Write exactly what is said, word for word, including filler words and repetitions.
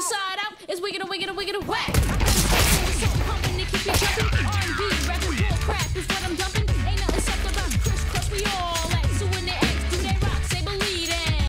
inside out. It's wicked and wicked and wicked and whack. I got this pumping to keep you jumping. R and B, rapping bull crap is what I'm dumping.